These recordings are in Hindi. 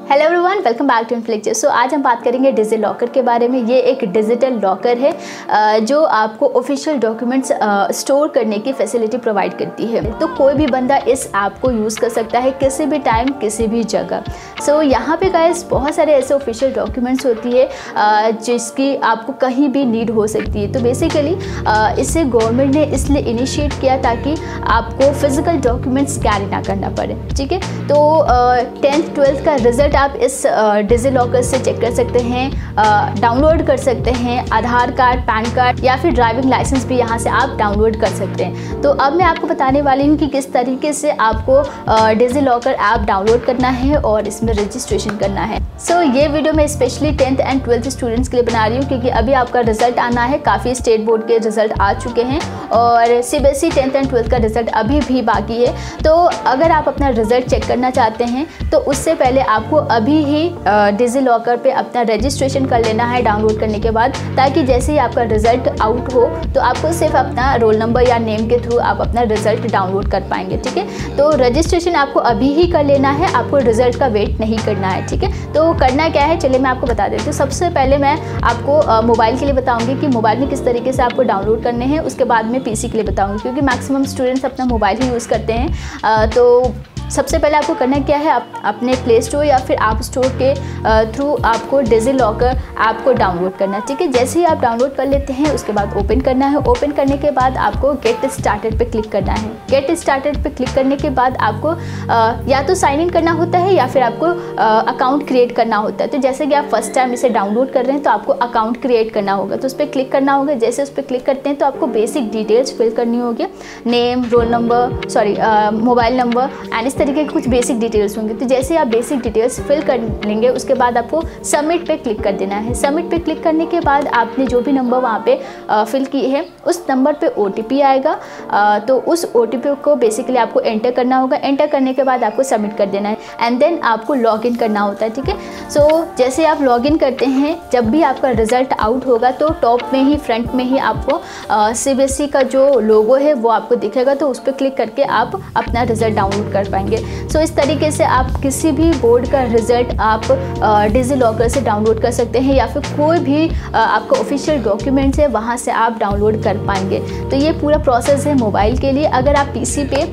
Hello everyone, welcome back to इन्फ्लेक्चर। सो आज हम बात करेंगे डिजी लॉकर के बारे में। ये एक डिजिटल लॉकर है जो आपको ऑफिशियल डॉक्यूमेंट्स स्टोर करने की फैसिलिटी प्रोवाइड करती है। तो कोई भी बंदा इस ऐप को यूज़ कर सकता है किसी भी टाइम किसी भी जगह। सो यहाँ पे गाइस बहुत सारे ऐसे ऑफिशियल डॉक्यूमेंट्स होती है जिसकी आपको कहीं भी नीड हो सकती है। तो बेसिकली इसे गवर्नमेंट ने इसलिए इनिशिएट किया ताकि आपको फिजिकल डॉक्यूमेंट्स कैरी ना करना पड़े। ठीक है, तो 10th 12th का रिजल्ट आप इस डिजी लॉकर से चेक कर सकते हैं, डाउनलोड कर सकते हैं। आधार कार्ड, पैन कार्ड या फिर ड्राइविंग लाइसेंस भी यहाँ से आप डाउनलोड कर सकते हैं। तो अब मैं आपको बताने वाली हूँ कि किस तरीके से आपको डिजी लॉकर ऐप डाउनलोड करना है और इसमें रजिस्ट्रेशन करना है। सो ये वीडियो मैं specially 10th and 12th students के लिए बना रही हूँ क्योंकि अभी आपका रिजल्ट आना है। काफ़ी स्टेट बोर्ड के रिजल्ट आ चुके हैं और CBSE 10th एंड 12th का रिजल्ट अभी भी बाकी है। तो अगर आप अपना रिजल्ट चेक करना चाहते हैं तो उससे पहले आपको अभी ही डिजी लॉकर पे अपना रजिस्ट्रेशन कर लेना है डाउनलोड करने के बाद, ताकि जैसे ही आपका रिजल्ट आउट हो तो आपको सिर्फ अपना रोल नंबर या नेम के थ्रू आप अपना रिजल्ट डाउनलोड कर पाएंगे। ठीक है, तो रजिस्ट्रेशन आपको अभी ही कर लेना है, आपको रिजल्ट का वेट नहीं करना है। ठीक है, तो करना क्या है चलिए मैं आपको बता देती हूँ। सबसे पहले मैं आपको मोबाइल के लिए बताऊँगी कि मोबाइल में किस तरीके से आपको डाउनलोड करने हैं, उसके बाद में PC के लिए बताऊँगी क्योंकि मैक्सिमम स्टूडेंट्स अपना मोबाइल ही यूज़ करते हैं। तो सबसे पहले आपको करना क्या है, आप अपने प्ले स्टोर या फिर ऐप स्टोर के थ्रू आपको डिजी लॉकर ऐप को डाउनलोड करना है। ठीक है, जैसे ही आप डाउनलोड कर लेते हैं उसके बाद ओपन करना है। ओपन करने के बाद आपको गेट स्टार्टेड पे क्लिक करना है। गेट स्टार्टेड पे क्लिक करने के बाद आपको या तो साइन इन करना होता है या फिर आपको अकाउंट क्रिएट करना होता है। तो जैसे कि आप फर्स्ट टाइम इसे डाउनलोड कर रहे हैं तो आपको अकाउंट क्रिएट करना होगा, तो उस पर क्लिक करना होगा। जैसे उस पर क्लिक करते हैं तो आपको बेसिक डिटेल्स फिल करनी होगी, name, roll number, mobile number and इस तरीके के कुछ बेसिक डिटेल्स होंगे। तो जैसे आप बेसिक डिटेल्स फिल कर लेंगे उसके बाद आपको सबमिट पे क्लिक कर देना है। सबमिट पे क्लिक करने के बाद आपने जो भी नंबर वहाँ पे फिल की है उस नंबर पे OTP आएगा। तो उस OTP को बेसिकली आपको एंटर करना होगा। एंटर करने के बाद आपको सबमिट कर देना है एंड देन आपको लॉगिन करना होता है। ठीक है, सो जैसे आप लॉगिन करते हैं जब भी आपका रिजल्ट आउट होगा तो टॉप में ही फ्रंट में ही आपको CBSE का जो लोगो है वो आपको दिखेगा, तो उस पर क्लिक करके आप अपना रिजल्ट डाउनलोड कर पाएंगे। सो इस तरीके से आप किसी भी बोर्ड का रिजल्ट आप डिजी लॉकर से डाउनलोड कर सकते हैं या फिर कोई भी आपका ऑफिशियल डॉक्यूमेंट्स है वहाँ से आप डाउनलोड कर पाएंगे। तो ये पूरा प्रोसेस है मोबाइल के लिए। अगर आप PC पे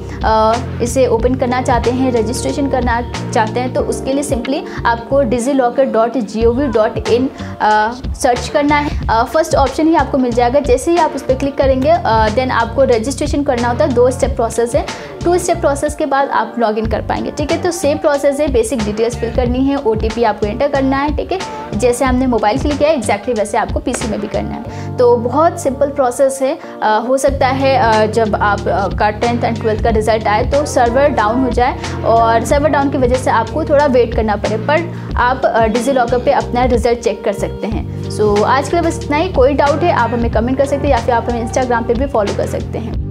इसे ओपन करना चाहते हैं, रजिस्ट्रेशन करना चाहते हैं तो उसके लिए सिंपली आपको digilocker.gov.in सर्च करना है। फर्स्ट ऑप्शन ही आपको मिल जाएगा। जैसे ही आप उस पर क्लिक करेंगे देन आपको रजिस्ट्रेशन करना होता है। 2 स्टेप प्रोसेस है। 2 स्टेप प्रोसेस के बाद आप लॉगिन कर पाएंगे। ठीक है, तो सेम प्रोसेस है, बेसिक डिटेल्स फिल करनी है, OTP आपको एंटर करना है। ठीक है, जैसे हमने मोबाइल के लिए किया है एग्जैक्टली वैसे आपको PC में भी करना है। तो बहुत सिंपल प्रोसेस है। हो सकता है जब आप का 10th एंड 12th का रिजल्ट आए तो सर्वर डाउन हो जाए और सर्वर डाउन की वजह से आपको थोड़ा वेट करना पड़े, पर आप डिजी लॉकर पे अपना रिजल्ट चेक कर सकते हैं। सो आज के लिए बस इतना ही। कोई डाउट है आप हमें कमेंट कर सकते हैं या फिर आप हमें Instagram पे भी फॉलो कर सकते हैं।